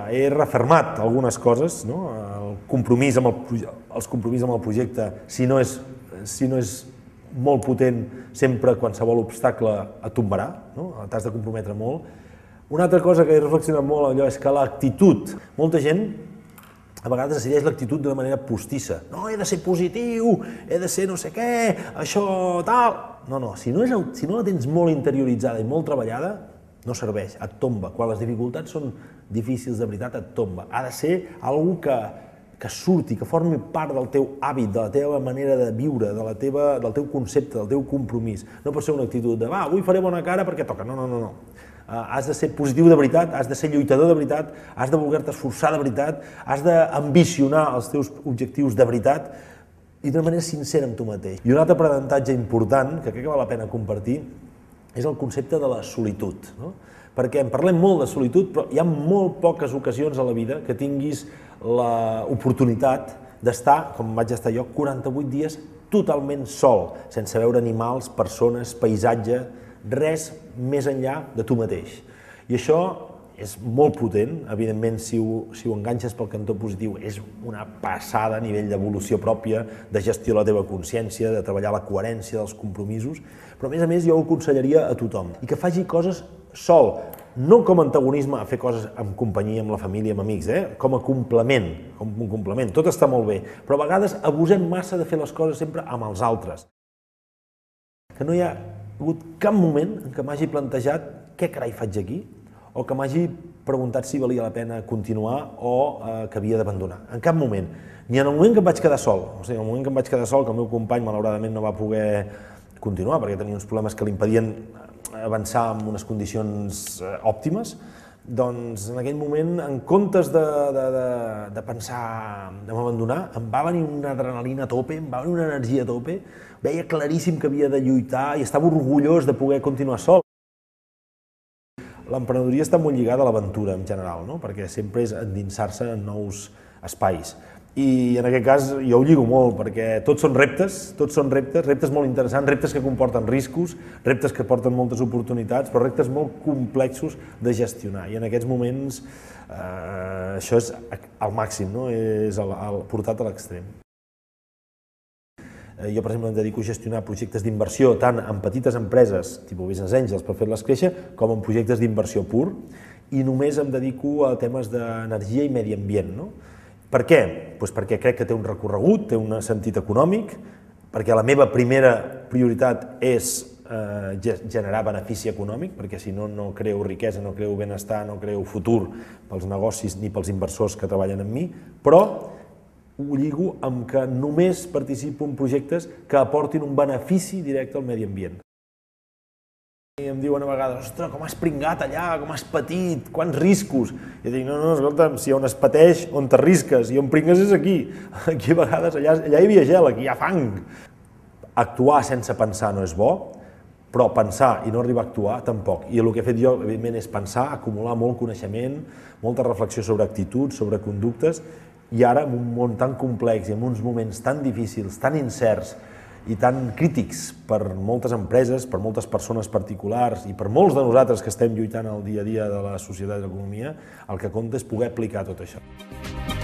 he refermat algunes coses, el compromís amb el projecte, si no és molt potent, sempre qualsevol obstacle et tombarà, t'has de comprometre molt. Una altra cosa que he reflexionat molt allò és que l'actitud, molta gent a vegades decideix l'actitud d'una manera postissa. No, he de ser positiu, he de ser no sé què, això, tal... No, si no la tens molt interioritzada i molt treballada, no serveix, et tomba. Quan les dificultats són difícils de veritat, et tomba. Ha de ser algú que surti, que formi part del teu hàbit, de la teva manera de viure, del teu concepte, del teu compromís. No pot ser una actitud de, va, avui faré bona cara perquè toca. No. Has de ser positiu de veritat, has de ser lluitador de veritat, has de voler-te esforçar de veritat, has d'ambicionar els teus objectius de veritat i d'una manera sincera amb tu mateix. I un altre aprenentatge important, que crec que val la pena compartir, és el concepte de la solitud. Perquè en parlem molt de solitud, però hi ha molt poques ocasions a la vida que tinguis l'oportunitat d'estar, com vaig estar jo, 48 dies totalment sol, sense veure animals, persones, paisatge, res més enllà de tu mateix. I això és molt potent, evidentment, si ho enganxes pel cantó positiu, és una passada a nivell d'evolució pròpia, de gestió de la teva consciència, de treballar la coherència dels compromisos, però a més jo ho aconsellaria a tothom, i que faci coses sol, no com a antagonisme a fer coses en companyia, amb la família, amb amics, com a complement, tot està molt bé, però a vegades abusem massa de fer les coses sempre amb els altres. Que no hi ha hagut cap moment en què m'hagi plantejat què carai faig aquí, o que m'hagi preguntat si valia la pena continuar o que havia d'abandonar. En cap moment. Ni en el moment que em vaig quedar sol. O sigui, en el moment que em vaig quedar sol, que el meu company malauradament no va poder continuar perquè tenia uns problemes que l'impedien avançar en unes condicions òptimes, doncs en aquell moment, en comptes de pensar en abandonar, em va venir una adrenalina a tope, em va venir una energia a tope, veia claríssim que havia de lluitar i estava orgullós de poder continuar sol. L'emprenedoria està molt lligada a l'aventura en general, perquè sempre és endinsar-se en nous espais. I en aquest cas jo ho lligo molt, perquè tots són reptes molt interessants, reptes que comporten riscos, reptes que porten moltes oportunitats, però reptes molt complexos de gestionar. I en aquests moments això és al màxim, és portat a l'extrem. Jo, per exemple, em dedico a gestionar projectes d'inversió tant en petites empreses, tipus Business Angels, per fer-les créixer, com en projectes d'inversió pur, i només em dedico a temes d'energia i medi ambient. Per què? Perquè crec que té un recorregut, té un sentit econòmic, perquè la meva primera prioritat és generar benefici econòmic, perquè si no, no creo riquesa, no creo benestar, no creo futur pels negocis ni pels inversors que treballen amb mi, però ho lligo amb que només participo en projectes que aportin un benefici directe al medi ambient. I em diuen a vegades, ostres, com has pringat allà, com has patit, quants riscos. I jo dic, no, escolta'm, si on es pateix, on t'arrisques, i on pringues és aquí. Aquí a vegades, allà hi havia gel, aquí hi ha fang. Actuar sense pensar no és bo, però pensar i no arribar a actuar tampoc. I el que he fet jo, evidentment, és pensar, acumular molt coneixement, molta reflexió sobre actituds, sobre conductes, i ara, en un món tan complex i en uns moments tan difícils, tan incerts i tan crítics per moltes empreses, per moltes persones particulars i per molts de nosaltres que estem lluitant el dia a dia de la societat i l'economia, el que compta és poder aplicar tot això.